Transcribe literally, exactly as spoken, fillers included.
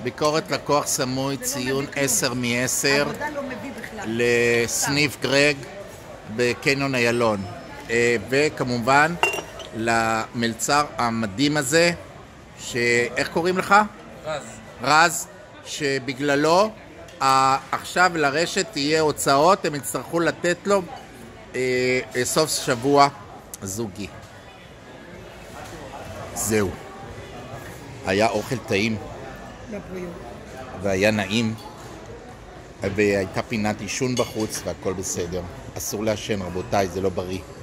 ביקורת לקוח סמוי ציון עשר מ-עשר לסניף גרג בקניון איילון, וכמובן למלצר המדהים הזה, שאיך קוראים לך? רז. רז, שבגללו עכשיו לרשת תהיה הוצאות, הם יצטרכו לתת לו אה, סוף שבוע זוגי. זהו. היה אוכל טעים. והיה נעים. והייתה פינת עישון בחוץ והכל בסדר. אסור לעשן רבותיי, זה לא בריא.